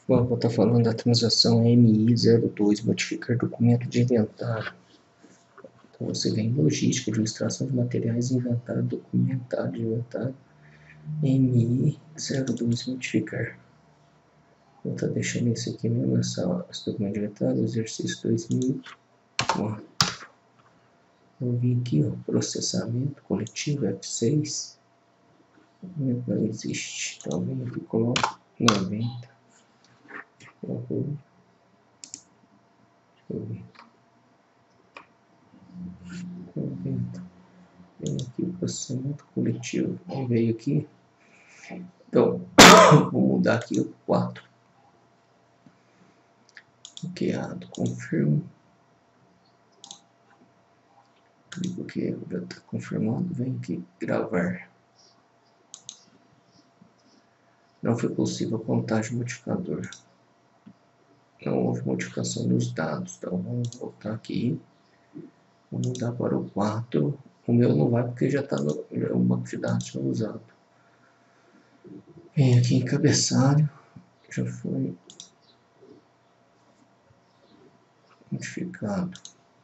Bom, vou estar falando da transação MI02, modificar documento de inventário. Então, você vem em logística, administração de materiais, inventário, documentário de inventário, MI02, modificar. Vou estar deixando esse aqui mesmo, esse documento de inventário, exercício 2004. Vou vir aqui, ó, processamento coletivo F6. Não existe, então vem aqui e coloco 90. Deixa eu ver. 90. Vem aqui o processamento coletivo. Aí veio aqui. Então, vou mudar aqui o 4. Bloqueado, confirmo. Clico aqui, já está confirmado. Vem aqui, gravar. Não foi possível a contagem modificador. Não houve modificação dos dados. Então, vamos voltar aqui. Vou mudar para o 4. O meu não vai porque já está no banco de dados usado. Vem aqui em cabeçalho. Já foi modificado.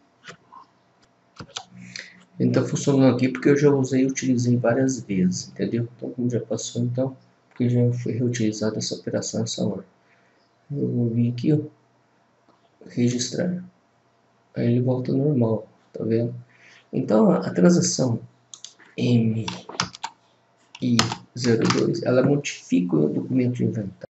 Ele está funcionando aqui porque eu já usei e utilizei várias vezes, entendeu? Então, como já passou, então, porque já foi reutilizada essa operação essa hora. Eu vou vir aqui, ó, registrar. Aí ele volta normal, tá vendo? Então, a transação MI02, ela modifica o documento de inventário.